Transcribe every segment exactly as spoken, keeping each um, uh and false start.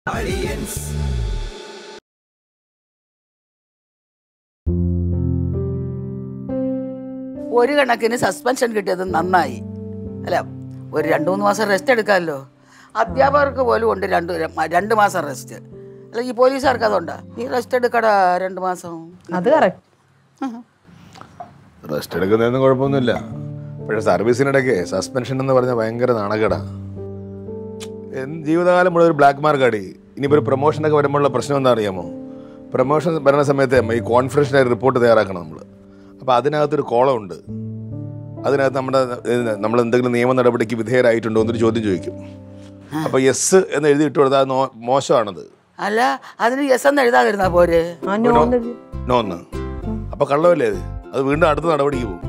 ഒരു കണക്കിന് സസ്പെൻഷൻ കിട്ടിയത് നന്നായി. അല്ല, ഒരു രണ്ടു മൂന്ന് മാസം റെസ്റ്റ് എടുക്കാമല്ലോ. അധ്യാപകർക്ക് പോലും ഉണ്ട് രണ്ട് രണ്ട് മാസം റെസ്റ്റ്. അല്ല, ഈ പോലീസുകാർക്ക് അതുണ്ടാ? നീ റെസ്റ്റ് എടുക്കടാ രണ്ട് മാസം. അത് കറക്റ്റ്. റെസ്റ്റ് എടുക്കുന്നതൊന്നും കുഴപ്പമൊന്നുമില്ല. പക്ഷേ സർവീസിനിടയ്ക്ക് സസ്പെൻഷൻ എന്ന് പറഞ്ഞാൽ ഭയങ്കര നാണക്കേടാ. ജീവിതകാലം മുഴുവൻ ഒരു ബ്ലാക്ക് മാർക്കാടി. ഇനിയിപ്പോൾ ഒരു പ്രൊമോഷനൊക്കെ വരുമ്പോഴുള്ള പ്രശ്നം എന്താ അറിയാമോ? പ്രൊമോഷൻ വരുന്ന സമയത്ത് ഈ കോൺഫിഡൻഷ്യലായി റിപ്പോർട്ട് തയ്യാറാക്കണം നമ്മൾ. അപ്പോൾ അതിനകത്തൊരു കോളമുണ്ട്. അതിനകത്ത് നമ്മുടെ നമ്മൾ എന്തെങ്കിലും നിയമ നടപടിക്ക് വിധേയരായിട്ടുണ്ടോ എന്നൊരു ചോദ്യം ചോദിക്കും. അപ്പോൾ യെസ് എന്ന് എഴുതി ഇട്ട് കൊടുത്താൽ മോശമാണത്. അല്ല, അതിന് യെസ് എന്ന് എഴുതാതിരുന്നാ പോരെ? നോന്ന്. അപ്പോൾ കള്ളമല്ലേ അത്? അത് വീണ്ടും അടുത്ത നടപടിക്ക് പോകും.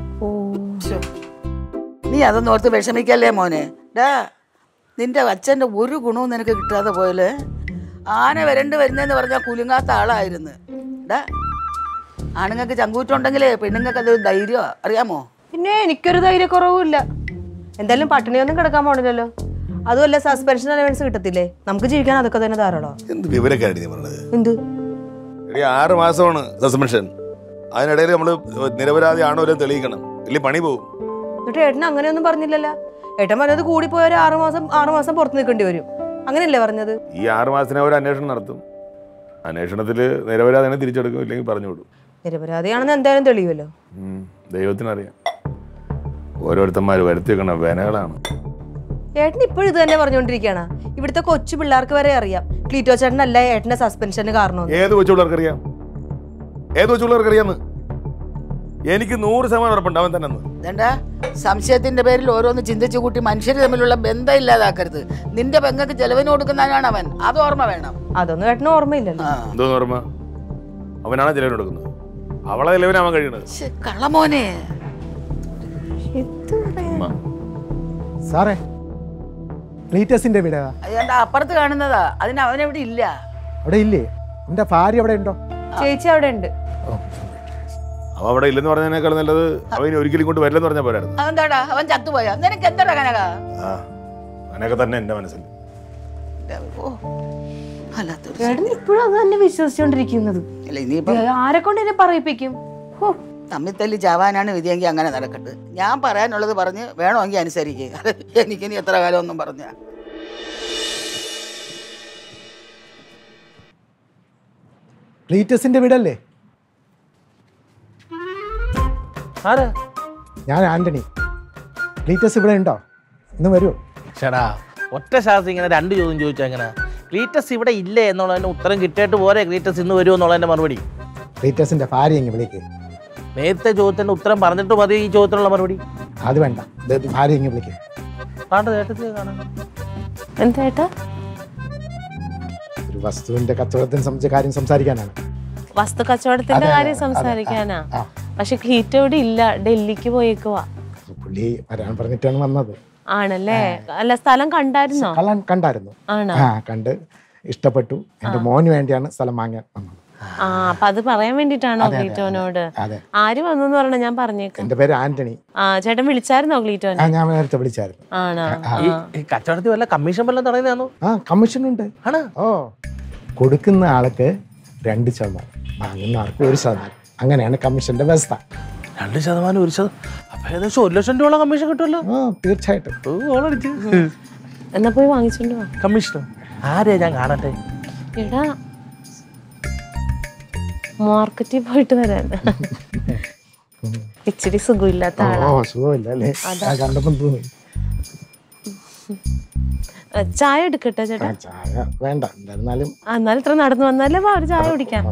നീ അതൊന്നും ഓർത്ത് വിഷമിക്കല്ലേ മോനെ. ഡാ, നിന്റെ അച്ഛൻ്റെ ഒരു ഗുണവും നിനക്ക് കിട്ടാതെ പോയല്ലേ. ആന വരണ്ട് വരുന്നതെന്ന് പറഞ്ഞാൽ കുലുങ്ങാത്ത ആളായിരുന്നു. ഡാ, ആണുങ്ങൾക്ക് ചങ്കൂറ്റുണ്ടെങ്കിലേ പെണ്ണുങ്ങൾക്ക് അത് ധൈര്യം അറിയാമോ? പിന്നെ എനിക്കൊരു ധൈര്യക്കുറവുമില്ല. എന്തായാലും പട്ടിണിയൊന്നും കിടക്കാൻ പോണില്ലല്ലോ. അതുമല്ല, സസ്പെൻഷൻ അലവൻസ് കിട്ടത്തില്ലേ? നമുക്ക് ജീവിക്കാൻ അതൊക്കെ തന്നെ ധാരാളം. എന്ത് വിവരക്കാണ് നീ പറഞ്ഞത്? എന്ത് ആറ് മാസമാണ് സസ്പെൻഷൻ. അതിനിടയിൽ നമ്മൾ നിരപരാധി ആണോ വരെ തെളിയിക്കണം, ഇല്ലെങ്കിൽ പണി പോകും. എന്നിട്ട് ഏട്ടൻ അങ്ങനെയൊന്നും പറഞ്ഞില്ലല്ലോ. ഏട്ടൻ പറഞ്ഞത് കൂടിപ്പോയ ഒരു ആറ് മാസം ആറ് മാസം പുറത്ത് നിൽക്കേണ്ടി വരും, അങ്ങനെയല്ലേ പറഞ്ഞത്? ഈ ആറ് മാസത്തിന് അവർ അന്വേഷണം നടത്തും. അന്വേഷണത്തിൽ നിരപരാധിനെ തിരിച്ചെടുക്കും, ഇല്ലെങ്കിൽ പറഞ്ഞു വിടും. നിരപരാധിയാണെന്ന് എന്തായാലും തെളിയുമല്ലോ. ദൈവത്തിനറിയാം. ഓരോരുത്തന്മാർ വരുത്തി വെക്കണ വേനകളാണ്. ഏട്ടൻ ഇപ്പോഴും ഇത് തന്നെ പറഞ്ഞുകൊണ്ടിരിക്കുകയാണ്. ഇവിടുത്തെ കൊച്ചു പിള്ളേർക്ക് വരെ അറിയാം ക്ലീറ്റോ ചേട്ടനല്ല ഏട്ടന്റെ സസ്പെൻഷന് കാരണം. ഏത് കൊച്ചു പിള്ളേർക്ക് അറിയാം? ഏത് കൊച്ചു പിള്ളേർക്ക് അറിയാന്ന്? എനിക്ക് നൂറ് ശതമാനം ഉറപ്പുണ്ട് അവൻ തന്നെ. എന്താ സംശയത്തിന്റെ പേരിൽ ഓരോന്ന് ചിന്തിച്ചു കൂട്ടി മനുഷ്യർ തമ്മിലുള്ള ബന്ധം ഇല്ലാതാക്കരുത്. നിന്റെ പെങ്ങൾക്ക് ചെലവിന് കൊടുക്കുന്നവനാണ് അവൻ, അത് ഓർമ്മ വേണം. അതൊന്നും ഏട്ടന് ഓർമ്മയില്ലല്ലോ. എന്തോന്ന് ഓർമ്മ? അവനാണ് ചെലവിന് കൊടുക്കുന്നത്. അവളെ ചെലവിനാവാൻ കഴിയണത്. കള്ളമോനെ. സാറേ, ക്ലീറ്റസിന്റെ വീടാ അപ്പുറത്ത് കാണുന്നതാ. അതിന് അവനെവിടെ ഇല്ല. അവിടെ ഇല്ലേ? എന്റെ ഭാര്യ അവിടെ ഉണ്ടോ? ചേച്ചി അവിടെ ഉണ്ട്. അവ അവിടെ ഇല്ലെന്ന് പറഞ്ഞതിനേക്കാൾ നല്ലത് അവന് ഒരിക്കലും ഇങ്ങോട്ട് വരില്ലെന്ന് പറഞ്ഞാൽ പോരായിരുന്നു. അതെന്താടാ, അവൻ ചത്തുപോയാ? നിനക്ക് എന്താടാ കനക? കനക തന്നെ എന്റെ മനസ്സിൽ. ഇപ്പോഴും അത് തന്നെ വിശ്വസിച്ചോണ്ടിരിക്കുന്നത്. ആരെ കൊണ്ട് എന്നെ പറയിപ്പിക്കും? തമ്മിൽ തല്ലി ചാവാനാണ് വിധിയെങ്കിൽ അങ്ങനെ നടക്കട്ടെ. ഞാൻ പറയാനുള്ളത് പറഞ്ഞ് വേണമെങ്കിൽ അനുസരിക്കുക. എനിക്കിനി എത്ര കാലം ഒന്നും പറഞ്ഞ ക്ലീറ്റസിന്റെ വീടല്ലേ? ഞാൻ ആന്റണി. ക്ലീറ്റസ് ഇവിടെ ഉണ്ടോ? ഇന്ന് വരുമോ? ചേടാ, ഒറ്റ ശ്വാസം ഇങ്ങനെ രണ്ട് ചോദ്യം ചോദിച്ചാൽ എങ്ങനെ? ക്ലീറ്റസ് ഇവിടെ ഇല്ലേ എന്നുള്ളതിന്റെ ഉത്തരം കിട്ടിയിട്ട് പോരെ ക്ലീറ്റസ് ഇന്ന് വരുമോ എന്നുള്ളതിന്റെ മറുപടി? ക്ലീറ്റസിന്റെ ഭാര്യ എങ്ങനെ വിളിക്കുക? നേരത്തെ ചോദ്യത്തിന്റെ ഉത്തരം പറഞ്ഞിട്ട് മതി ഈ ചോദ്യത്തിനുള്ള മറുപടി. അത് വേണ്ട, ഭാര്യ എങ്ങനെ വിളിക്കുക? എന്താ ഒരു വസ്തുവിന്റെ കച്ചവടത്തിന് സംബന്ധിച്ച കാര്യം സംസാരിക്കാനാണ്. വസ്തു കച്ചവടത്തിന്റെ കാര്യം സംസാരിക്കാനാ? പക്ഷെ ക്ലീറ്റോ ഇവിടെ ഇല്ല, ഡൽഹിക്ക് പോയേക്കുവാ. പുള്ളി വരാൻ പറഞ്ഞിട്ടാണ് വന്നത്. ആണല്ലേ? അല്ല, സ്ഥലം കണ്ടായിരുന്നോ? കണ്ടായിരുന്നു. ആ, കണ്ട് ഇഷ്ടപ്പെട്ടു. എന്റെ മോന് വേണ്ടിയാണ് സ്ഥലം വാങ്ങാൻ വന്നത്. ആ, അപ്പൊ അത് പറയാൻ വേണ്ടിട്ടാണോ ക്ലീറ്റോനോട്? ആര് വന്നു പറഞ്ഞ ഞാൻ പറഞ്ഞേക്കാം. എന്റെ പേര് ആന്റണി. ആ, ചേട്ടൻ വിളിച്ചായിരുന്നോ ക്ലീറ്റോനെ? ഞാൻ നേരത്തെ വിളിച്ചായിരുന്നു. ആണോ? കച്ചവടത്തിൽ വല്ല കമ്മീഷൻ വല്ലതും തുടങ്ങിയതാണോ? ആ, കമ്മീഷൻ ഉണ്ട്. ഓ, കൊടുക്കുന്ന ആൾക്ക് രണ്ട് ശതമാനം, വാങ്ങുന്ന ആൾക്ക് ഒരു ശതമാനം. അങ്ങനെയാണ് കമ്മീഷന്റെ വ്യവസ്ഥ. രണ്ട് ശതമാനം ഒരു ശതമാനം അപ്പൊ ഏകദേശം ഒരു ലക്ഷം രൂപ കമ്മീഷൻ കിട്ടുമല്ലോ. തീർച്ചയായിട്ടും. എന്നാ പോയി വാങ്ങിച്ചോണ്ട് വാ. കമ്മീഷനോ? ആരെയാ ഞാൻ കാണട്ടെ? എടാ, മാർക്കറ്റിൽ പോയിട്ട് വരാൻ. ഇച്ചിരി സുഖമില്ലാത്ത ചായ എടുക്കട്ടെ ചേട്ടാ? ചായ വേണ്ട, എന്നാലും എന്നാലും ഇത്ര നടന്നു വന്നാലേ ഒരു ചായ കുടിക്കാം.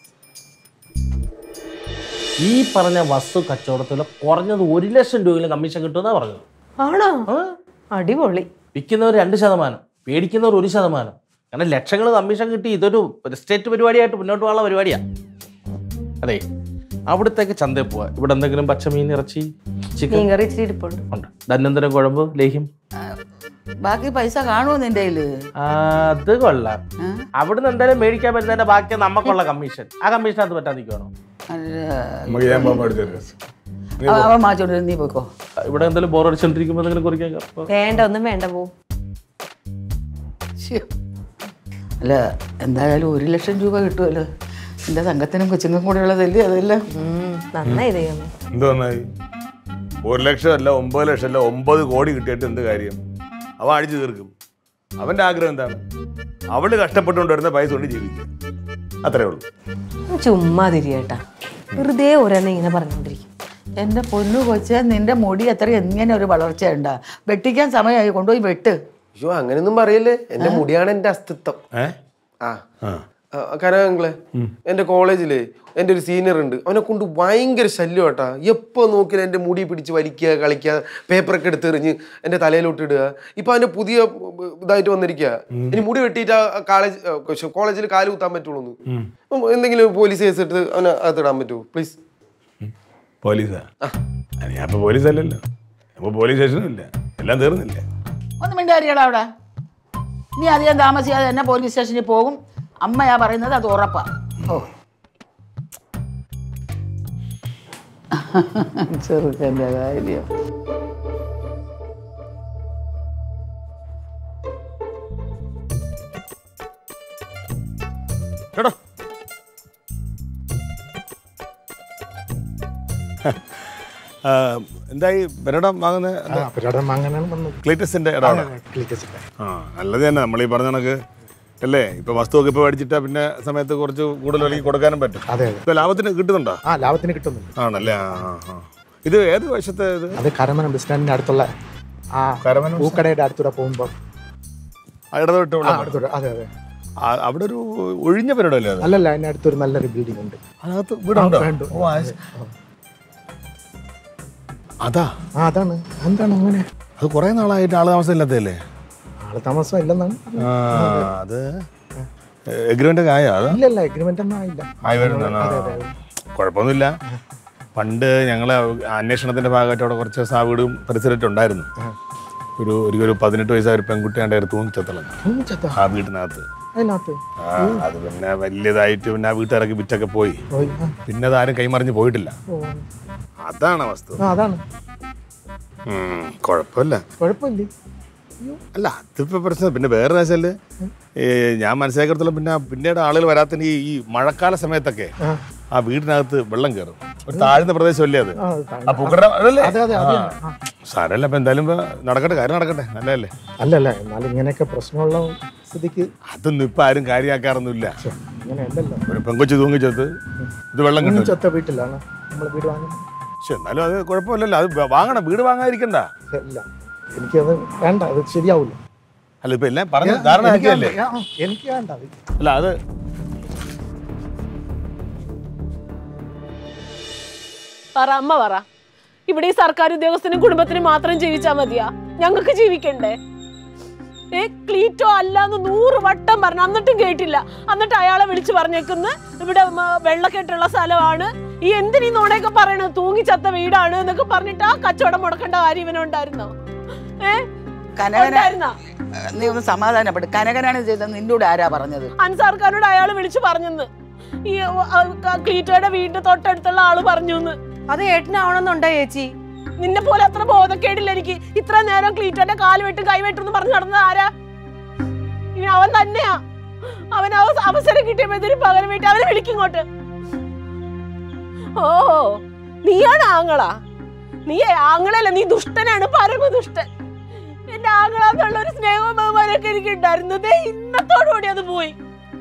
ഈ പറഞ്ഞ വസ്തു കച്ചവടത്തില് കുറഞ്ഞത് ഒരു ലക്ഷം രൂപയിലും കമ്മീഷൻ കിട്ടുമെന്നാ പറഞ്ഞത്. ആണോ? അടിപൊളി. വിൽക്കുന്നവർ രണ്ട് ശതമാനം, പേടിക്കുന്നവർ ഒരു ശതമാനം. കാരണം ലക്ഷങ്ങൾ കമ്മീഷൻ കിട്ടി. ഇതൊരു സ്റ്റേറ്റ് പരിപാടിയായിട്ട് മുന്നോട്ട് പോകാനുള്ള പരിപാടിയാ. അതെ, അവിടത്തേക്ക് ചന്തയിൽ പോവാ. ഇവിടെ എന്തെങ്കിലും പച്ചമീൻ, ഇറച്ചി, ചിക്കൻ ഉണ്ട്, ധന്വന്തരം, കുഴമ്പ്, ലേഹ്യം. ബാക്കി പൈസ കാണുമോ നിന്റെ കയ്യില്? അത് കൊള്ളാം. അവിടുന്ന് എന്തായാലും മേടിക്കാൻ പറ്റുന്നതിന്റെ ബാക്കി നമുക്കുള്ള കമ്മീഷൻ. ആ കമ്മീഷനകത്ത് പറ്റാൻ നിൽക്കുവാണോ? നീ പോക്കോ. ഇവിടെ എന്തെങ്കിലും ബോർ അടിച്ചോണ്ടിരിക്കുമ്പോ എന്തെങ്കിലും കുറിക്കാൻ? വേണ്ട, ഒന്നും വേണ്ട, പോ. അല്ല എന്തായാലും ഒരു ലക്ഷം രൂപ കിട്ടുമല്ലോ. എൻ്റെ തങ്കത്തിനും കൊച്ചുങ്ങൾക്കും കൂടെ ഉള്ളതല്ലേ അതെല്ലാം. നന്നായി ദൈവമേ. എന്ത് നന്നായി? ഒരു ലക്ഷം അല്ല ഒമ്പത് ലക്ഷം അല്ല ഒമ്പത് കോടി കിട്ടിയിട്ട് എന്ത് കാര്യം? അവ അടിച്ചു തീർക്കും. അവൻ്റെ ആഗ്രഹം എന്താണ്? അവള് കഷ്ടപ്പെട്ടുകൊണ്ട് വരുന്ന പൈസ കൊണ്ട് ജീവിക്കുക, അത്രേ ഉള്ളൂ. ചുമ്മാ തിരിയേട്ടാ, വെറുതെ ഓരോന്നെ ഇങ്ങനെ പറഞ്ഞോണ്ടിരിക്കും. എൻ്റെ പൊന്നു കൊച്ചെ, നിന്റെ മുടി എത്ര എങ്ങനെ ഒരു വളർച്ച ഉണ്ടാ? വെട്ടിക്കാൻ സമയമായി, കൊണ്ടുപോയി വെട്ട്. അയ്യോ അങ്ങനെയൊന്നും പറയല്ലേ, എന്റെ മുടിയാണ് എന്റെ അസ്തിത്വം. ആ കനകങ്ങളെ, എന്റെ കോളേജില് എന്റെ ഒരു സീനിയർ ഉണ്ട്, അവനെ കൊണ്ട് ഭയങ്കര ശല്യം കേട്ടാ. എപ്പോ നോക്കിയാലും എന്റെ മുടി പിടിച്ച് വലിക്കുക, കളിക്കുക, പേപ്പറൊക്കെ എടുത്ത് എറിഞ്ഞ് എന്റെ തലയിലോട്ട് ഇടുക. ഇപ്പൊ അവന്റെ പുതിയ ഇതായിട്ട് വന്നിരിക്കുക. ഇനി മുടി വെട്ടിയിട്ട് കോളേജ് കോളേജിൽ കാല് കുത്താൻ പറ്റുള്ളൂ. എന്തെങ്കിലും പോലീസ് കേസ് എടുത്ത് അവനെ അകത്തിടാൻ പറ്റുമോ പ്ലീസ്? പോലീസാ? ഞാൻ ഇപ്പൊ പോലീസ് അല്ലല്ലോ, അപ്പൊ പോലീസ് സ്റ്റേഷനും ഇല്ല, എല്ലാം തീർന്നില്ല. ഒന്ന് മിണ്ടാരിയടാ അവിടെ. നീ അധികം താമസിയാതെ തന്നെ പോലീസ് സ്റ്റേഷനിൽ പോകും. അമ്മയാ പറയുന്നത്, അത് ഉറപ്പാ. ഓ ചെറുക്കൻ്റെ കാര്യം. കേട്ടോ, എന്തായി പെരടം വാങ്ങുന്നത്? പെരടം വാങ്ങാനാണ് വന്നത്. ക്ലീറ്റസിന്റെ ഇടമാണ്. ആ നല്ലത് തന്നെ. നമ്മളീ പറഞ്ഞ കണക്ക് അല്ലേ, ഇപ്പൊ വസ്തുവൊക്കെ ഇപ്പൊ മേടിച്ചിട്ടാ പിന്നെ സമയത്ത് കുറച്ച് കൂടുതൽ വിലയ്ക്ക് കൊടുക്കാനും പറ്റും. അതെ ഇപ്പൊ ലാഭത്തിന് കിട്ടുന്നുണ്ടോ? ആ ലാഭത്തിന് കിട്ടുന്നുണ്ട്. ആണല്ലേ. ആ ഇത് ഏത് വശത്തെ? ഇത് അത് കരമന ബസ് സ്റ്റാൻഡിന്റെ അടുത്തുള്ള ആ കരമന പൂക്കടയുടെ അടുത്തൂടെ പോകുമ്പോ ഇടതോട്ട്. അതെ അതെ, അവിടെ ഒരു ഒഴിഞ്ഞ പരിപാടി അല്ലേ? അല്ലല്ല, അതിന്റെ അടുത്തൊരു നല്ലൊരു ബിൽഡിംഗ് ഉണ്ട്. അതിനകത്ത് വീടുണ്ടോ? അതാ ആ അതാണ്. എന്താണ് അങ്ങനെ? അത് കുറെ നാളായിട്ട് ആള് താമസം ഇല്ലാത്തല്ലേ? ആള് താമസം ഇല്ലെന്നാണ്. അത് എഗ്രിമെന്റ് ഒക്കെ ആയോ? ഇല്ലല്ല, എഗ്രിമെന്റ് ഒന്നും ആയില്ല. ആയി വരുന്ന കുഴപ്പമൊന്നുമില്ല. പണ്ട് ഞങ്ങളെ അന്വേഷണത്തിന്റെ ഭാഗമായിട്ട് അവിടെ കുറച്ച് ദിവസം ആ വീടും പരിസരത്തും ഉണ്ടായിരുന്നു. ഒരു ഒരു പതിനെട്ട് വയസ്സായ ഒരു പെൺകുട്ടിയാണ്ട് തൂങ്ങിച്ചത്തളം ആ വീട്ടിനകത്ത്. അത് പിന്നെ വലിയതായിട്ട് പിന്നെ ആ വീട്ടുകാരൊക്കെ വിറ്റൊക്കെ പോയി. പിന്നെ അതാരും കൈമറിഞ്ഞ് പോയിട്ടില്ല. അതാണ് അവസ്ഥ. അതാണ് കുഴപ്പമില്ല. കുഴപ്പമില്ല. അല്ല അതിപ്പോ പ്രശ്നം. പിന്നെ വേറെ വെച്ചാല് ഞാൻ മനസ്സിലാക്കിടത്തോളം പിന്നെ പിന്നീട് ആളുകൾ വരാത്തതിന് ഈ ഈ മഴക്കാല സമയത്തൊക്കെ ആ വീടിനകത്ത് വെള്ളം കയറും. ഒരു താഴ്ന്ന പ്രദേശമല്ലേ അത്? ആ പൂക്കട സാരല്ല. അപ്പൊ എന്തായാലും നടക്കട്ടെ, കാര്യം നടക്കട്ടെ, നല്ലതല്ലേ? അല്ലല്ല, എന്നാലും ഇങ്ങനെയൊക്കെ പ്രശ്നമുള്ള സ്ഥിതിക്ക് അതൊന്നും ഇപ്പൊ ആരും കാര്യമാക്കാറൊന്നുമില്ല. അങ്ങനെയല്ലല്ലോ. ഒരു പെങ്കൊച്ചു തൂങ്ങിച്ചത് ഇത് വെള്ളം കിട്ടും. ചത്ത വീട്ടിലാണ് നമ്മൾ വീട് വാങ്ങുന്നത്. പക്ഷെ എന്നാലും അത് കുഴപ്പമില്ലല്ലോ. അത് വാങ്ങണം, വീട് വാങ്ങാതിരിക്കണ്ട. ഇല്ല, എനിക്കത് വേണ്ട, അത് ശരിയാവില്ല. അല്ല ഇപ്പൊ എല്ലാം പറഞ്ഞ ധാരണ ആക്കിയല്ലേ? എനിക്ക് വേണ്ട. അല്ല അത് പറ അമ്മ പറ. ഇവിടെ ഈ സർക്കാർ ഉദ്യോഗസ്ഥനും കുടുംബത്തിനും മാത്രം ജീവിച്ചാൽ മതിയാ? ഞങ്ങൾക്ക് ജീവിക്കണ്ടേ? ഏ ക്ലീറ്റോ അല്ലാന്ന് നൂറ് വട്ടം പറഞ്ഞു, എന്നിട്ടും കേട്ടില്ല. എന്നിട്ട് അയാളെ വിളിച്ചു പറഞ്ഞേക്കുന്ന ഇവിടെ വെള്ളക്കെട്ടുള്ള സ്ഥലമാണ്, ഈ എന്തിനീ നോടൊക്കെ പറയണത്, തൂങ്ങിച്ചത്ത വീടാണ് എന്നൊക്കെ പറഞ്ഞിട്ട് ആ കച്ചവടം മുടക്കേണ്ട കാര്യം ഇവനുണ്ടായിരുന്നോ? ഏഹ് കനകനായിരുന്ന നീ ഒന്ന് സമാധാനപ്പെട്ടു. കനകനാണ് ചെയ്തത്, നിന്റെ കൂടെ ആരാ പറഞ്ഞത്? അൻസാർക്കാരോട് അയാൾ വിളിച്ചു പറഞ്ഞെന്ന്. ഈ ക്ലീറ്റോയുടെ വീടിന്റെ തൊട്ടടുത്തുള്ള ആള് പറഞ്ഞു. അത് ഏട്ടനാവണമെന്നുണ്ടോ ചേച്ചി? നിന്നെ പോലെ അത്ര ബോധക്കേടില്ല എനിക്ക്. ഇത്ര നേരം ക്ലീറ്റോന്റെ കാല് വെട്ടും കൈ വെട്ടും എന്ന് പറഞ്ഞു നടന്നത് ആരാ? ഇനി അവൻ തന്നെയാ. അവൻ അവസരം കിട്ടിയപ്പോഴത്തേനും പകരം വീട്ടി അവനെ വിളിക്കിങ്ങോട്ട്. ഓ നീയാണ് ആങ്ങളാ? നീ ആങ്ങളല്ല, നീ ദുഷ്ടനാണ്, പരമദുഷ്ടൻ. എന്റെ ആങ്ങളാന്നുള്ള ഒരു സ്നേഹവും ബഹുമാനമൊക്കെ എനിക്ക് ഉണ്ടായിരുന്നത് ഇന്നത്തോടുകൂടി അത് പോയി.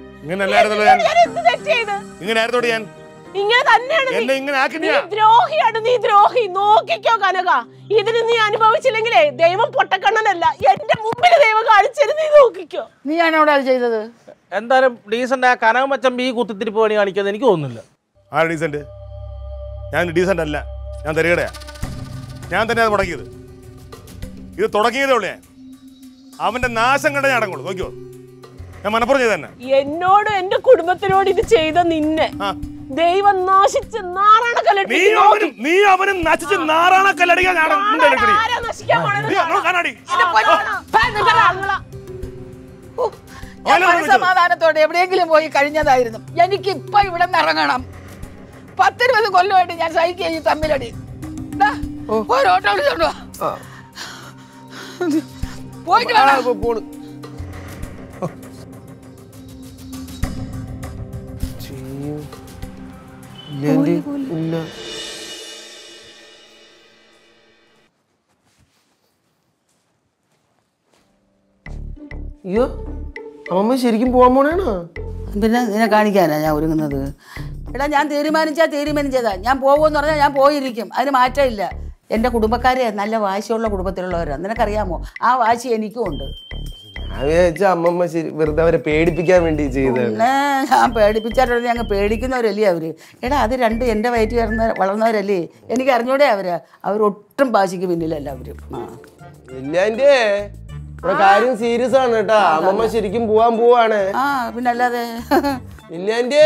ഇങ്ങനെ തന്നെയാണ്. ദ്രോഹിയാണ് നീ, ദ്രോഹി. നോക്കിക്കോ കനക, ഇതിന് നീ അനുഭവിച്ചില്ലെങ്കിലേ ദൈവം പൊട്ടക്കണ്ണനല്ല, എന്റെ മുമ്പിൽ ദൈവം കാണിച്ചത് നീ നോക്കിക്കോ. നീയാണ് അവിടെ അത് ചെയ്തത്. എന്തായാലും ഡീസന്റ് ആ കനകമച്ചൻ ഈ കുത്തിത്തിരിപ്പ് പണി കാണിക്കുന്നത് എനിക്ക് തോന്നുന്നില്ല. ആ ഡീസന്റ്? ഞാൻ ഡീസന്റ് അല്ല, ഞാൻ തരികടയാ. ഞാൻ തന്നെ അത് മുടക്കിയത്. ഇത് തുടങ്ങിയതേ ഉള്ളൂ. ഞാൻ അവന്റെ നാശം കണ്ട ഞാൻ അടങ്ങുള്ളൂ. നോക്കിയോ, ഞാൻ മനപ്പുറം ചെയ്ത തന്നെ. എന്നോട് എന്റെ കുടുംബത്തിനോട് ഇത് ചെയ്ത നിന്നെ ദൈവം നാശിച്ച് നാറാണക്കല്ലടി. നീ അവനും നശിച്ച് നാറാണക്കല്ലടിക്കാൻ സമാധാനത്തോടെ എവിടെയെങ്കിലും പോയി കഴിഞ്ഞതായിരുന്നു. എനിക്ക് ഇപ്പൊ ഇവിടെ നിന്ന് ഇറങ്ങണം. പത്തിരുപത് കൊല്ലമായിട്ട് ഞാൻ സഹിക്കുക ഈ തമ്മിലടി. ഓരോട്ടോ വിളിച്ചോണ്ടോ പോയിട്ട് ഇല്ല. അയ്യോ അമ്മ ശരിക്കും പോവാൻ പോണേണോ? പിന്നെ നിന്നെ കാണിക്കാനാ ഞാൻ ഒരുങ്ങുന്നത്. എടാ ഞാൻ തീരുമാനിച്ചാൽ തീരുമാനിച്ചതാ. ഞാൻ പോകുമെന്ന് പറഞ്ഞാൽ ഞാൻ പോയിരിക്കും. അതിന് മാറ്റമില്ല. എൻ്റെ കുടുംബക്കാരെ നല്ല വാശിയുള്ള കുടുംബത്തിലുള്ളവരാണ്. നിനക്കറിയാമോ? ആ വാശി എനിക്കും ഉണ്ട്. ഞാൻ വിചാരിച്ച അമ്മമ്മ ശരി വെറുതെ അവരെ പേടിപ്പിക്കാൻ വേണ്ടി ചെയ്തത്. പിന്നെ ഞാൻ പേടിപ്പിച്ചാലുടനെ ഞങ്ങൾ പേടിക്കുന്നവരല്ലേ അവര്. എടാ അത് രണ്ട് എൻ്റെ വയറ്റിൽ വളർന്ന വളർന്നവരല്ലേ. എനിക്ക് അറിഞ്ഞൂടെ അവര്. അവരൊട്ടും വാശിക്ക് പിന്നിലല്ല അവര്. ആ ഇല്ലാൻ്റെ ഇവിടെ കാര്യം സീരിയസ് ആണ് കേട്ടാ. അമ്മമ്മ ശരിക്കും പോവാൻ പോവാണ്. ആ പിന്നല്ലാതെ ഇല്ലാൻ്റെ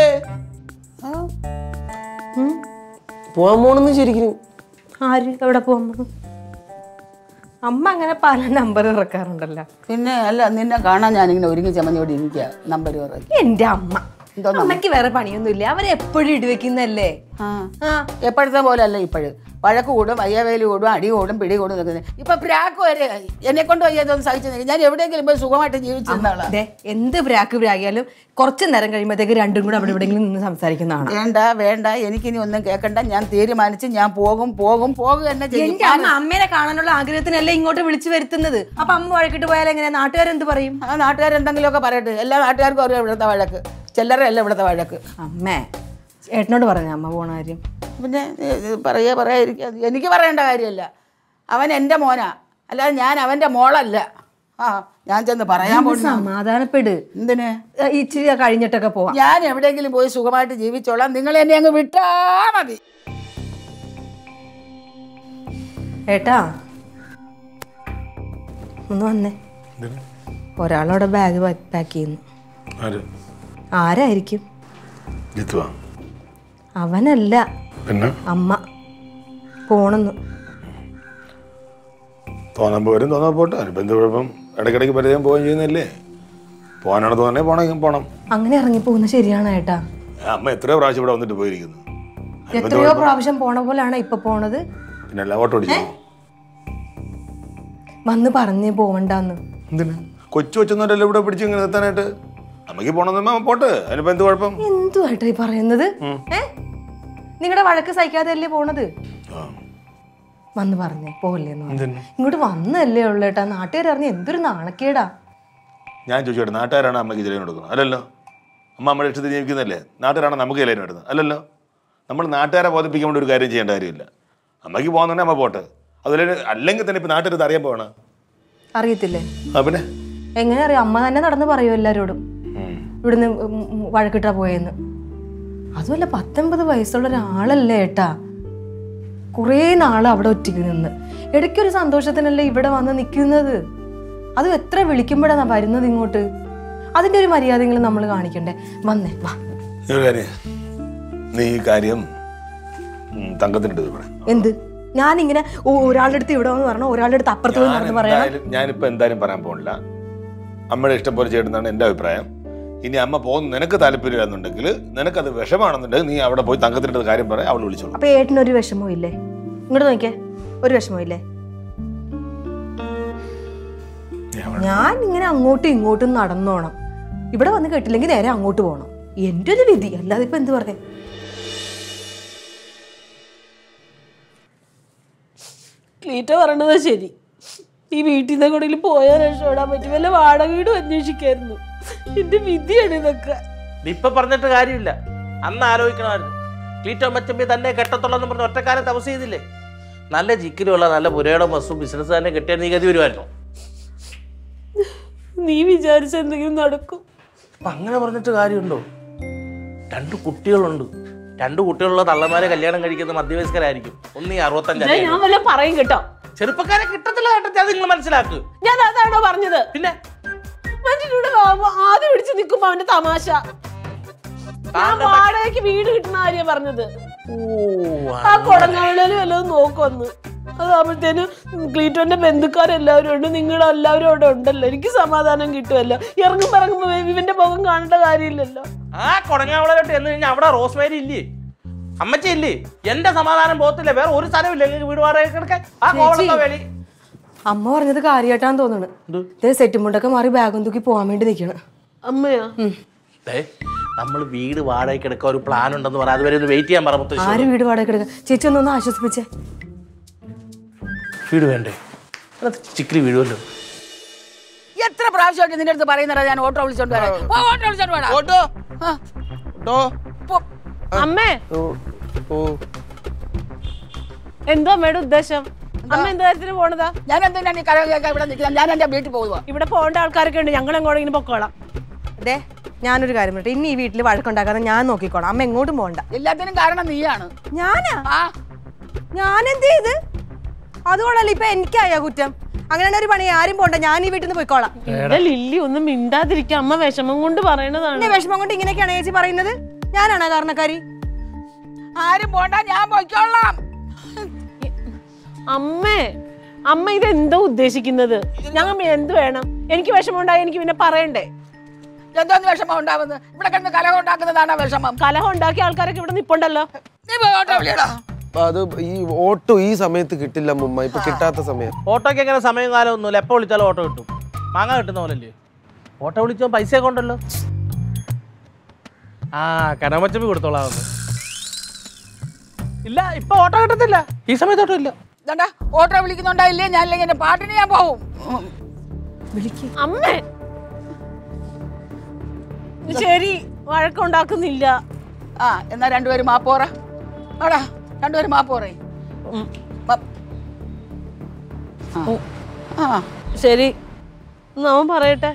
പോവാൻ പോണെന്ന് ശരിക്കും. ആര് എവിടെ പോകുന്നു? അമ്മ അങ്ങനെ പല നമ്പർ ഇറക്കാറുണ്ടല്ലോ. പിന്നെ അല്ല നിന്നെ കാണാൻ ഞാനിങ്ങനെ ഒരുങ്ങി ചമഞ്ഞോടി ഇരിക്കുക. നമ്പർ പറയും എന്റെ അമ്മ. അമ്മയ്ക്ക് വേറെ പണിയൊന്നുമില്ല. അവരെ എപ്പോഴും ഇടിവെക്കുന്നല്ലേ. ആ എപ്പോഴത്തെ പോലെ അല്ല ഇപ്പോഴും. വഴക്ക് കൂടും, അയ്യവേലി കൂടും, അടി കൂടും, പിടി കൂടും നിൽക്കുന്നത്. ഇപ്പൊ പ്രാക്ക് വരെ എന്നെ കൊണ്ട് വയ്യാതൊന്നും സഹിച്ചു നിൽക്കും. ഞാൻ എവിടെയെങ്കിലും പോയി സുഖമായിട്ട് ജീവിച്ചിരുന്നാളാ. എന്ത് പ്രാക്ക് പ്രാകിയാലും കുറച്ച് നേരം കഴിയുമ്പോഴത്തേക്ക് രണ്ടും കൂടെ അവിടെ എവിടെയെങ്കിലും നിന്ന് സംസാരിക്കുന്നതാണ്. വേണ്ട വേണ്ട എനിക്കിനി ഒന്നും കേൾക്കണ്ട. ഞാൻ തീരുമാനിച്ച് ഞാൻ പോകും പോകും പോകും തന്നെ ചെയ്യും. എന്റെ അമ്മ അമ്മേനെ കാണാനുള്ള ആഗ്രഹത്തിനല്ലേ ഇങ്ങോട്ട് വിളിച്ചു വരുത്തുന്നത്. അപ്പൊ അമ്മ വഴക്കിട്ട് പോയാൽ എങ്ങനെ? നാട്ടുകാരെന്ത് പറയും? ആ നാട്ടുകാരെന്തെങ്കിലുമൊക്കെ പറയട്ടെ. എല്ലാ നാട്ടുകാർക്കും അറിയാം ഇവിടുത്തെ വഴക്ക്. ചില്ലറയല്ല ഇവിടുത്തെ വഴക്ക്. അമ്മേ ഏട്ടനോട് പറഞ്ഞ അമ്മ പോണ കാര്യം. പിന്നെ പറയാ പറയാതിരിക്കുക. എനിക്ക് പറയേണ്ട കാര്യമല്ല. അവൻ എൻ്റെ മോനാ, അല്ലാതെ ഞാൻ അവൻ്റെ മോളല്ല. ആ ഞാൻ ചെന്ന് പറയാൻ പോകും. സമാധാനപ്പെട്. എന്തിന്? ഇച്ചിരി കഴിഞ്ഞിട്ടൊക്കെ പോവാം. ഞാൻ എവിടെയെങ്കിലും പോയി സുഖമായിട്ട് ജീവിച്ചോളാം. നിങ്ങൾ എന്നെ അങ്ങ് വിട്ടാ മതി. ഏട്ടാ ഒന്ന് വന്നേ. ഒരാളവിടെ ബാഗ് പാക്ക് ചെയ്യുന്നു. ആരായിരിക്കും? അവനല്ല, അമ്മ. പോണെന്ന് തോന്നുമ്പോൾ വരും, തോന്നാൻ പോട്ടെ. അതിനിപ്പോൾ എന്ത് കുഴപ്പം? ഇടയ്ക്കിടയ്ക്ക് പരിചയം പോവുകയും ചെയ്യുന്നില്ലേ. പോകാനാണ് തോന്നണേ പോണെങ്കിൽ പോണം. അങ്ങനെ ഇറങ്ങി പോകുന്നത് ശരിയാണ് ഏട്ടാ. അമ്മ എത്രയോ പ്രാവശ്യം ഇവിടെ വന്നിട്ട് പോയിരിക്കുന്നു. എത്രയോ പ്രാവശ്യം പോണ പോലാണ് ഇപ്പൊ പോണത്. പിന്നെ എല്ലാം ഓട്ടോ ഓടിച്ചു വന്ന് പറഞ്ഞേ പോവണ്ടെന്ന്. എന്തിനാ? കൊച്ചു കൊച്ചൊന്നല്ലോ ഇവിടെ പിടിച്ച് ഇങ്ങനെ നിർത്താനായിട്ട്. അമ്മയ്ക്ക് പോണെന്ന് പോട്ടെ. അതിനിപ്പോ എന്ത് കുഴപ്പം? എന്തുവായിട്ടാ ഈ പറയുന്നത്? ഏ നിങ്ങളുടെ വഴക്ക് സഹിക്കാതെയല്ലേ പോണത്? വന്ന് പറഞ്ഞേ പോവല്ലേന്ന് പറഞ്ഞു. ഇങ്ങോട്ട് വന്നല്ലേ ഉള്ളേട്ടാ. നാട്ടുകാരറിഞ്ഞ എന്തൊരു നാണക്കേടാ. ഞാൻ ചോദിച്ചോട്ടെ, നാട്ടുകാരാണ് അമ്മയ്ക്ക് ചിലവിന് കൊടുക്കുന്നത്? അല്ലല്ലോ. അമ്മ അമ്മയുടെ ഇഷ്ടത്തിൽ ജീവിക്കുന്നല്ലേ. നാട്ടുകാരാണ് നമുക്ക് ചിലവിന് എടുക്കുന്നത്? അല്ലല്ലോ. നമ്മൾ നാട്ടുകാരെ ബോധിപ്പിക്കാൻ വേണ്ടി ഒരു കാര്യം ചെയ്യേണ്ട കാര്യമില്ല. അമ്മയ്ക്ക് പോകുന്നുണ്ടെ അമ്മ പോട്ടെ. അതുപോലെ അല്ലെങ്കിൽ തന്നെ ഇപ്പൊ നാട്ടുകാർ അറിയാൻ പോകണം. അറിയത്തില്ലേ? ആ പിന്നെ എങ്ങനെ അറിയാം? അമ്മ തന്നെ നടന്ന് പറയൂ എല്ലാരോടും ഇവിടുന്ന് വഴക്കിട്ടാ പോയെന്ന്. അതുമല്ല പത്തൊമ്പത് വയസ്സുള്ള ഒരാളല്ലേ ഏട്ടാ. കുറേ നാള് അവിടെ ഒറ്റയ്ക്ക് നിന്ന് ഇടയ്ക്കൊരു സന്തോഷത്തിനല്ലേ ഇവിടെ വന്ന് നിൽക്കുന്നത്. അത് എത്ര വിളിക്കുമ്പോഴാണ് വരുന്നത് ഇങ്ങോട്ട്. അതിൻ്റെ ഒരു മര്യാദകൾ നമ്മൾ കാണിക്കണ്ടേ? വന്നേ വാ. നീ കാര്യം തങ്കത്തിൻ്റെ എന്ത്? ഞാനിങ്ങനെ ഒരാളുടെ അടുത്ത് ഇവിടെ വന്ന് പറഞ്ഞ ഒരാളുടെ അടുത്ത് അപ്പുറത്ത് പോയി പറയാം. ഞാനിപ്പോൾ എന്തായാലും പറയാൻ പോണില്ല. അമ്മയുടെ ഇഷ്ടം പോലെ ചെയ്യണമെന്നാണ് എൻ്റെ അഭിപ്രായം. ഇനി അമ്മ പോകുന്ന നിനക്ക് താല്പര്യമില്ലാന്നുണ്ടെങ്കിൽ, നിനക്കത് വിഷമാണെന്നുണ്ടെങ്കിൽ നീ അവിടെ പോയി തങ്കത്തിൻ്റെ കാര്യം പറയാം. അവൾ വിളിച്ചോളൂ. അപ്പൊ ഏട്ടനൊരു വിഷമവും ഇല്ലേ? ഇങ്ങോട്ട് നോക്കിയേ, ഒരു വിഷമവും ഇല്ലേ? ഞാൻ ഇങ്ങനെ അങ്ങോട്ടും ഇങ്ങോട്ടും നടന്നോണം. ഇവിടെ വന്ന് കേട്ടില്ലെങ്കിൽ നേരെ അങ്ങോട്ട് പോകണം. എൻ്റെ ഒരു വിധി. അല്ലാതെ ഇപ്പൊ എന്ത് പറഞ്ഞേ? ക്ലീറ്റ പറയണത് ശരി. ഈ വീട്ടിൽ നിന്ന് കൂടെ പോയാൽ രക്ഷപ്പെടാൻ പറ്റും. വല്ല വാടക വീടും അന്വേഷിക്കായിരുന്നു. എന്റെ വിധിയാണ് ഇതൊക്കെ. ഇപ്പൊ പറഞ്ഞിട്ട് കാര്യമില്ല. അന്ന് ആലോചിക്കണമായിരുന്നു. ക്ലീറ്റോ മച്ചമ്പി തന്നെ കെട്ടത്തുള്ളൂ എന്ന് പറഞ്ഞ ഒറ്റക്കാലം തപസ് ചെയ്തില്ലേ? നല്ല ജിക്കിലുള്ള നല്ല പുരയുടെ ബസ്സും ബിസിനസ് തന്നെ കെട്ടിയാൽ നീ ഗതി വരുമായിരുന്നു. നീ വിചാരിച്ച എന്തെങ്കിലും നടക്കും? അപ്പൊ അങ്ങനെ പറഞ്ഞിട്ട് കാര്യമുണ്ടോ? രണ്ട് കുട്ടികളുണ്ട്. രണ്ട് കുട്ടികളുള്ള തള്ളമാരെ കല്യാണം കഴിക്കുന്ന മധ്യവയസ്കരായിരിക്കും. ഒന്ന് ഈ അറുപത്തഞ്ചായി. ഞാൻ വല്ല പറയും കേട്ടോ. ചെറുപ്പക്കാരെ കിട്ടത്തില്ല കേട്ടോ. അത് നിങ്ങൾ മനസ്സിലാക്കുക. ഞാൻ അതാണോ പറഞ്ഞത്? പിന്നെ മറ്റൂടെ ആദ്യം പിടിച്ച് നിൽക്കുമ്പോ അവന്റെ തമാശ. ഞാൻ വാടകയ്ക്ക് വീട് കിട്ടുന്ന കാര്യം പറഞ്ഞത്. ആ കൊടങ്ങാവിലും വല്ലതും നോക്കൊന്ന്. അതാകുമ്പോഴത്തേന് ക്ലീറ്റോന്റെ ബന്ധുക്കാരെല്ലാവരും ഉണ്ട്. നിങ്ങളുടെ എല്ലാവരും അവിടെ ഉണ്ടല്ലോ. എനിക്ക് സമാധാനം കിട്ടുമല്ലോ. ഇറങ്ങുമ്പോ ഇറങ്ങുമ്പോ ഇവന്റെ മുഖം കാണേണ്ട കാര്യമില്ലല്ലോ. ആ കൊടങ്ങാവിളോട്ട് എന്ന് കഴിഞ്ഞാൽ അവിടെ റോസ്മേരി ഇല്ലേ, അമ്മച്ചി ഇല്ലേ? എന്റെ സമാധാനം പോകത്തില്ല. വേറെ ഒരു സ്ഥലമില്ല വീട് വാടക കിടക്കാൻ. ആ കോവളത്തെ വേലി. അമ്മ പറഞ്ഞത് കാര്യമായിട്ടാന്ന് തോന്നുന്നു. സെറ്റും മുണ്ടൊക്കെ മാറി ബാഗും തൂക്കി പോവാൻ വേണ്ടി നിൽക്കണം. അമ്മയാ? നമ്മൾ വീട് വാടകയ്ക്ക് എടുക്കാൻ ഒരു പ്ലാൻ ഉണ്ടെന്ന് പറയാം. അതുവരെ ഒന്ന് വെയിറ്റ് ചെയ്യാൻ പറ മുത്തശ്ശി. ആര് വീട് വാടക എടുക്കുക? ചേച്ചി ഒന്നൊന്ന് ആശ്വസിപ്പിച്ചേ. വീട് വേണ്ടേ? ചിക്കിലി വീഴുമല്ലോ. എത്ര പ്രാവശ്യമായിട്ട് നിന്റെ അടുത്ത് പറയുന്നതാ ഞാൻ ഓട്ടോ വിളിച്ചോണ്ട് വരാം. പോ, ഓട്ടോ വിളിച്ചോണ്ട് വേണം. ഓട്ടോ ആ, ഓട്ടോ പോ. അമ്മേ ഓ ഓ എന്തോ അമ്മയുടെ ഉദ്ദേശം? അമ്മ എന്ത് കാര്യത്തിന് പോണതാ? ഞാൻ എന്തിനാണ് ഈ കര കേൾക്കാൻ ഇവിടെ നിൽക്കുന്നത്? ഞാൻ എന്റെ വീട്ടിൽ പോകുക. ഇവിടെ പോകേണ്ട ആൾക്കാരൊക്കെ ഉണ്ട്, ഞങ്ങൾ എങ്ങോട്ടെങ്കിലും പൊക്കോളാം. അതെ, ഞാനൊരു കാര്യം പറയട്ടെ, ഇനി ഈ വീട്ടിൽ വഴക്കുണ്ടാക്കാതെ ഞാൻ നോക്കിക്കോളാം. അമ്മ എങ്ങോട്ടും പോകണ്ട. എല്ലാത്തിനും കാരണം നീയാണ്. ഞാനാ? ആ, ഞാനെന്ത് ചെയ്ത്? അതുകൊണ്ടല്ല ഇപ്പൊ എനിക്കായ കുറ്റം. അങ്ങനെ ഒരു പണി ആരും പോണ്ട, ഞാൻ ഈ വീട്ടിൽ നിന്ന് പോയിക്കോളാം. എന്റെ ലില്ലി ഒന്നും മിണ്ടാതിരിക്കുക, അമ്മ വിഷമം കൊണ്ട് പറയണതാണ്. എന്നെ വിഷമം കൊണ്ട് ഇങ്ങനെയൊക്കെയാണ് ചേച്ചി പറയുന്നത്? ഞാനാണോ കാരണക്കാരി? ആരും പോണ്ട, ഞാൻ പോയിക്കോളാം. അമ്മേ, അമ്മ ഇത് എന്തോ ഉദ്ദേശിക്കുന്നത്? ഞങ്ങൾ എന്ത് വേണം? എനിക്ക് വിഷമം ഉണ്ടായി, എനിക്ക് പിന്നെ പറയണ്ടേ? എന്തോന്ന് വിഷമം ഉണ്ടാവുന്നത്? ഇവിടെ കിടന്ന് കലഹം ഉണ്ടാക്കുന്നതാണ് വിഷമം. കലഹം ഉണ്ടാക്കിയ ആൾക്കാരൊക്കെ ഇവിടെ നിപ്പുണ്ടല്ലോ. നീ പോയി ഓട്ടോ വിളിയടാ. അത് ഈ ഓട്ടോ ഈ സമയത്ത് കിട്ടില്ല മുമ്മ, ഇപ്പൊ കിട്ടാത്ത സമയം. ഓട്ടോയ്ക്ക് എങ്ങനെ സമയം കാലം ഒന്നുമില്ല. എപ്പോൾ വിളിച്ചാലും ഓട്ടോ കിട്ടും. മാങ്ങ കിട്ടുന്ന പോലല്ലേ. ഓട്ടോ വിളിച്ചോ പൈസ ഒക്കെ ഉണ്ടല്ലോ. ആ കനമച്ചമ്പി കൊടുത്തോളാം. ഇല്ല, ഇപ്പൊ ഓട്ടോ കിട്ടത്തില്ല. ഈ സമയത്ത് ഓട്ടോ ഇല്ല. ഇതാ ഓട്ടോ വിളിക്കുന്നുണ്ടായില്ലേ? ഞാൻ ഇല്ലെങ്കിൽ എന്റെ പാട്ടിന് ഞാൻ പോവും. അമ്മേ ശരി, വഴക്കുണ്ടാക്കുന്നില്ല. ആ, എന്നാ രണ്ടുപേരും മാപ്പോറ. ആടാ, രണ്ടുപേരും മാപ്പോറേ. ആ ശരി, അവൻ പറയട്ടെ.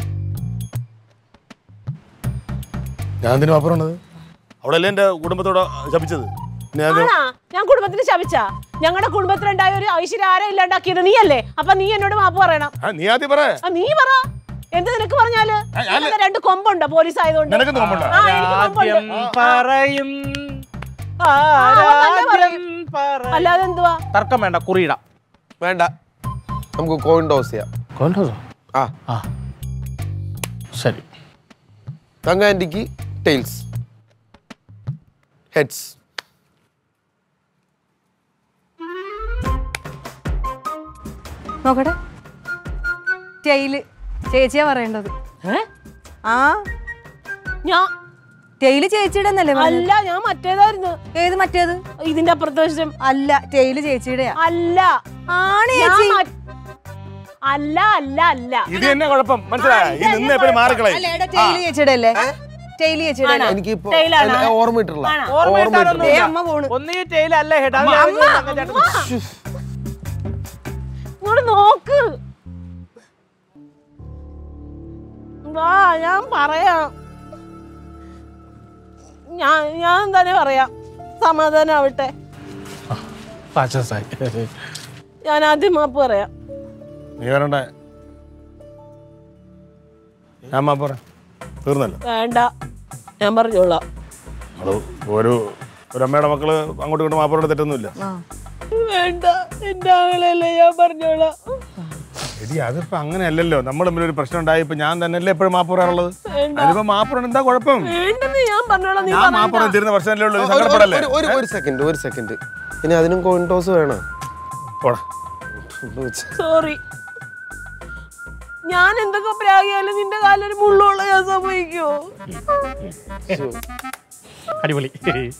ഞാൻ എന്തിനും അപ്പുറമുള്ളത്? അവിടെ അല്ലേ എന്റെ കുടുംബത്തോടെ ശപിച്ചത്? ആണാ? ഞാൻ കുടുംബത്തിന് ശപിച്ചാ? ഞങ്ങളുടെ കുടുംബത്തിലുണ്ടായ ഒരു ഐശ്വര്യ ആരെ ഇല്ലാണ്ടാക്കിയത് നീയല്ലേ? അപ്പൊ നീ എന്നോട് മാപ്പ് പറയണം. നീ ആദ്യം പറ. നീ പറ. എന്ത് നിനക്ക് പറഞ്ഞാല്? രണ്ട് കൊമ്പുണ്ടോ പോലീസ് ആയതുകൊണ്ട്? പറയും അല്ലാതെ എന്തുവാ? തർക്കം വേണ്ട, കുറിയിടാം. വേണ്ട, നമുക്ക് കോയിൻ ടോസ് ചെയ്യാം. ആ ആ ശരി. തങ്ക ആന്റിക്ക് ടെയിൽസ്, ഹെഡ്സ്. നോക്കട്ടെ. ടെയില് ചേച്ചിയാ പറയേണ്ടത്. ആ, ഞാൻ ടെയില് ചേച്ചിയുടെ എന്നല്ലേ? അല്ല, ഞാൻ മറ്റേതായിരുന്നു. ഏത് മറ്റേത്? ഇതിന്റെ അപ്പുറത്തെ വശം. അല്ല, ടെയില് ചേച്ചിയുടെ അല്ല. ആണ് ഞാൻ ചേച്ചി. മ- അല്ല അല്ല അല്ല ഇത് തന്നെ കുഴപ്പം, മനസ്സിലായോ? ഈ നിന്ന് എപ്പോഴും മാറിക്കളയും. അല്ല, എടാ, ടെയില് ചേച്ചിയുടെ അല്ലേ? ടെയില് ചേച്ചിയുടെ അല്ലേ? എനിക്ക് ഇപ്പൊ ടെയിലാണ്. ഓർമ്മയിട്ടില്ല. ദേ അമ്മ പോണു. ഒന്നീ ടെയിൽ അല്ല ഹെഡ്. ഇങ്ങോട്ട് നോക്ക്. വാ, ഞാൻ പറയാം. ഞാൻ ഞാൻ തന്നെ പറയാം. സമാധാനാവട്ടെ. ഞാൻ ആദ്യം മാപ്പ് പറയാം. നീ വരണ്ടേ? ഞാൻ മാപ്പറ തീർന്നല്ലോ. വേണ്ട, ഞാൻ പറഞ്ഞോളാം. അത് ഒരു ഒരു അമ്മയുടെ മക്കള് അങ്ങോട്ടും ഇങ്ങോട്ടും മാപ്പറോട് തെറ്റൊന്നുമില്ല. വേണ്ട, എന്റെ ആങ്ങളല്ലേ, ഞാൻ പറഞ്ഞോളാം. എടി, അതിപ്പോ അങ്ങനെയല്ലല്ലോ. നമ്മൾ തമ്മിൽ ഒരു പ്രശ്നം ഉണ്ടായപ്പോ ഞാൻ തന്നെയല്ലേ എപ്പോഴും മാപ്പ് പറയാറുള്ളത്. അതിപ്പോ മാപ്പറ എന്താ കുഴപ്പം? വേണ്ടെന്ന് ഞാൻ പറഞ്ഞോളാം. നീ ഞാൻ മാപ്പറ തീരുന്ന പ്രശ്നമല്ലേ ഉള്ളൂ. സങ്കടപ്പെടല്ലേ? ഒരു- ഒരു ഒരു സെക്കൻഡ് ഒരു സെക്കൻഡ് ഇനി അതിനും കോയിൻ ടോസ് വേണം. പോടാ. സോറി. ഞാൻ എന്തൊക്കെ പ്രാഗിയാലും നിന്റെ കാലൊരു മുള്ളുള്ള ഞാൻ സംഭവിക്കോ? അടിപൊളി.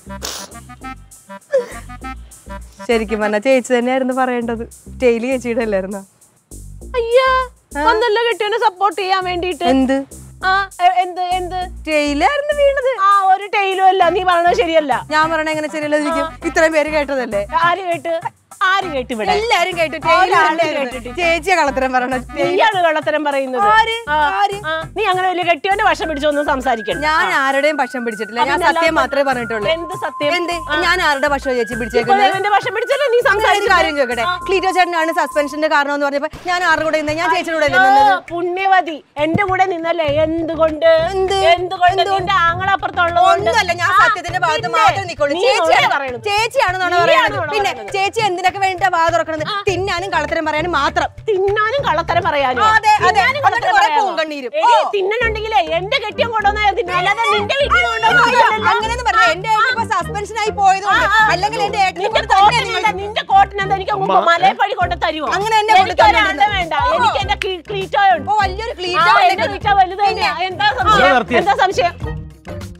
ശരിക്കും പറഞ്ഞ ചേച്ചി തന്നെയായിരുന്നു പറയേണ്ടത്. ടെയില് ചേച്ചിയുടെ അല്ലായിരുന്നോ? അയ്യാ, വന്നല്ലോ കെട്ടിയവനെ സപ്പോർട്ട് ചെയ്യാൻ വേണ്ടിട്ട്. എന്ത്? ആ, എ- എന്ത് എന്ത് ടെയിലായിരുന്നു വീണത്. ആ, ഒരു ടൈലും അല്ല. നീ പറഞ്ഞത് ശരിയല്ല. ഞാൻ പറഞ്ഞ എങ്ങനെ ശരിയല്ലാതിരിക്കും? ഇത്രയും പേര് കേട്ടതല്ലേ? ആര് കേട്ട്? ആര് കേട്ട്? ഇവിടെ എല്ലാരും കേട്ടു. ഒരാളെ കേട്ടിട്ടില്ല. ചേച്ചിയെ കള്ളത്തരം പറയണ. നീയാണ് കള്ളത്തരം പറയുന്നത്. ആര്? ആ, ആര്? ആ, നീ അങ്ങനെ വലിയ കെട്ടിയോന്റെ വശം പിടിച്ചൊന്നും സംസാരിക്കണം. ഞാൻ ആരുടെയും പക്ഷം പിടിച്ചിട്ടില്ല. ഞാൻ സത്യം മാത്രമേ പറഞ്ഞിട്ടുള്ളൂ. എന്ത് സത്യം? എന്ത്? ഞാൻ ആരുടെ പക്ഷം ചേച്ചി ഇപ്പൊ പിടിച്ചേക്കുന്നത്? എന്റെ വശം പിടിച്ചല്ലേ നീ ഒരു സംസാരിച്ചത്? കാര്യം ചോദിക്കട്ടെ, ക്ലീറ്റോ ചേട്ടനാണ് സസ്പെൻഷന്റെ കാരണം എന്ന് പറഞ്ഞപ്പോ ഞാൻ ആരുടെ കൂടെ നിന്നേ? ഞാൻ ചേച്ചിയുടെ കൂടെ ആ, നിന്നത്. പുണ്യവതി എന്റെ കൂടെ നിന്നല്ലേ? എന്തുകൊണ്ട്? എന്ത്? എന്തുകൊണ്ട്? നിന്റെ ആങ്ങളപ്പുറത്തുള്ളതുകൊണ്ട്. ഒന്നുമല്ല, ഞാൻ സത്യത്തിന്റെ ഭാഗത്ത് മാത്രമേ നിൽക്കുള്ളൂ. ചേച്ചിയാണ് ചേച്ചിയാണെന്നാണ് പറയുന്നത്. പിന്നെ ചേച്ചി എന്തിനൊക്കെ വേണ്ടിട്ടാ വാ തുറക്കണത്? തിന്നാനും കള്ളത്തരം പറയാനും മാത്രം. തിന്നാനും കള്ളത്തരം പറയാനും. അതെ, അതെ. തിന്നാനും കള്ളത്തരം എന്നിട്ട് കുറെ പറയാനോ? പൂങ്കണ്ണീരും. എടീ, ഓ. തിന്നണുണ്ടെങ്കിലേ എന്റെ കെട്ടിയം കൊണ്ടുവന്നാ തിന്നാ, അല്ലാതെ നിന്റെ വീട്ടിൽ കൊണ്ടുവന്നതല്ലല്ലോ. അങ്ങനെയൊന്നും പറഞ്ഞ എന്റെ ഏട്ടൻ സസ്പെൻഷൻ ആയി പോയതുകൊണ്ട്, അല്ലെങ്കിൽ എന്റെ ഏട്ടനെ നിന്റെ കൊണ്ട് തന്നെ കോട്ടിനല്ല, നിന്റെ കോട്ടിനെന്താ എനിക്ക് മലയപ്പടി കൊണ്ട് തരുമോ? അങ്ങനെ എന്നെ കൊണ്ട് എനിക്ക് തന്നെ ഒരാളുടെ വേണ്ട. എനിക്ക് എന്റെ ക്ലീറ്റോയുണ്ട്. ഓ, വലിയൊരു ആ, ക്ലീറ്റോ എന്റെ ക്ലീറ്റോ വലുത് തന്നെയാ. എന്താ സംശയം? എന്താ സംശയം?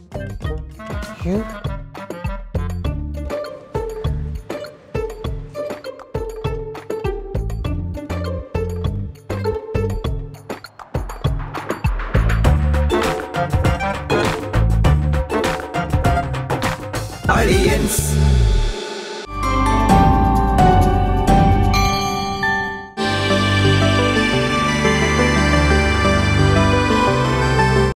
Aliens.